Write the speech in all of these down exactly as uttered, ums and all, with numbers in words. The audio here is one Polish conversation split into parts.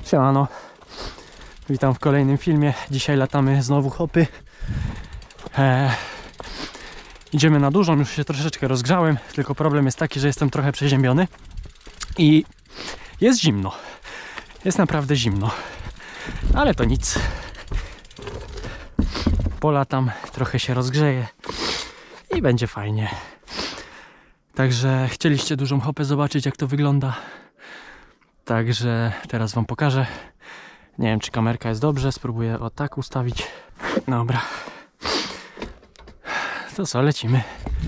Siemano, witam w kolejnym filmie. Dzisiaj latamy znowu hopy. eee, Idziemy na dużą, już się troszeczkę rozgrzałem. Tylko problem jest taki, że jestem trochę przeziębiony i jest zimno. Jest naprawdę zimno, ale to nic. Polatam, trochę się rozgrzeję i będzie fajnie. Także chcieliście dużą hopę zobaczyć, jak to wygląda. Także teraz wam pokażę. Nie wiem, czy kamerka jest dobrze. Spróbuję o tak ustawić. Dobra. To co, lecimy.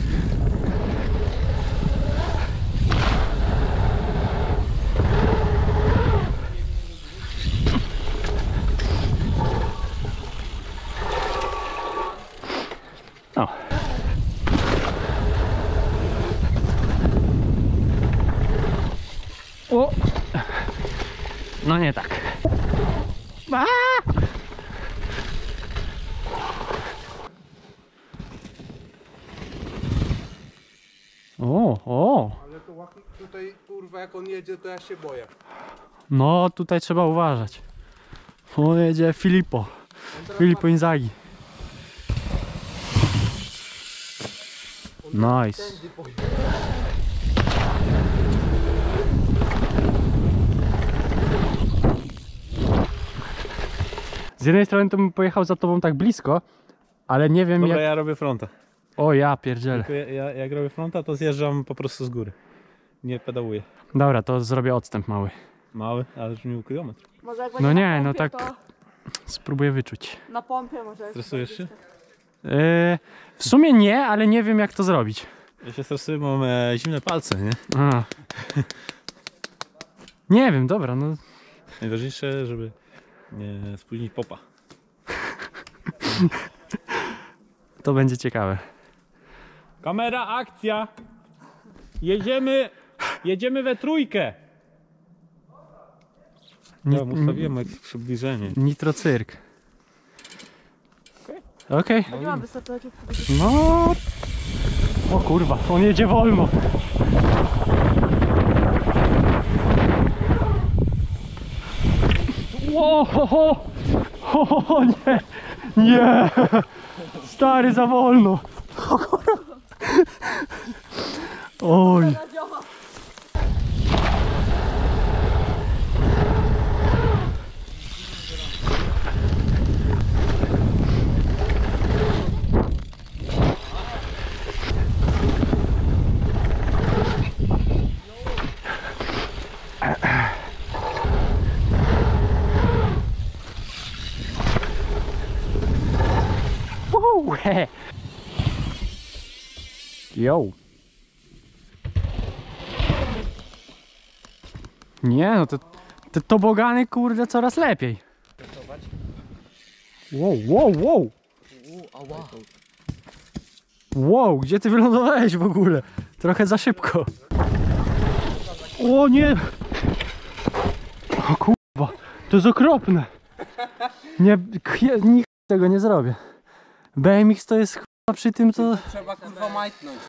O. O. No nie tak. A! O, o. Ale to tutaj, kurwa, jak on jedzie, to ja się boję. No tutaj trzeba uważać. On jedzie Filippo. Filippo Inzaghi. Nice. Z jednej strony to bym pojechał za tobą tak blisko, ale nie wiem. Dobra, jak... ja robię fronta. O ja pierdzielę. Tylko ja, ja, jak robię fronta, to zjeżdżam po prostu z góry. Nie pedałuję. Dobra, to zrobię odstęp mały. Mały, ale już mi kilometr. Może jak No będzie nie, na no pompie, tak spróbuję wyczuć. to na pompie może. jak Stresujesz będzie. Yy, w sumie nie, ale nie wiem jak to zrobić. Ja się stresuję, bo mam e, zimne palce, nie? A. Nie wiem, dobra, no. Najważniejsze, żeby nie spóźnić popa. To będzie ciekawe. Kamera, akcja! Jedziemy, jedziemy we trójkę! Ni Ja ustawiłem jakieś przybliżenie. Nitrocyrk. Okej. To nie mam wystarczająco. No. O kurwa, on jedzie wolno. Ło, ho, ho. Ho, ho, ho, nie. Nie. Stary, za wolno. Oj. Yo. Nie no, te, te tobogany kurde coraz lepiej. Wow, wow, wow. Wow, gdzie ty wylądowałeś w ogóle? Trochę za szybko. O nie. O kurwa, to jest okropne. Nie, nikt tego nie zrobię. B M X to jest chyba przy tym to... Trzeba kurwa majtnąć,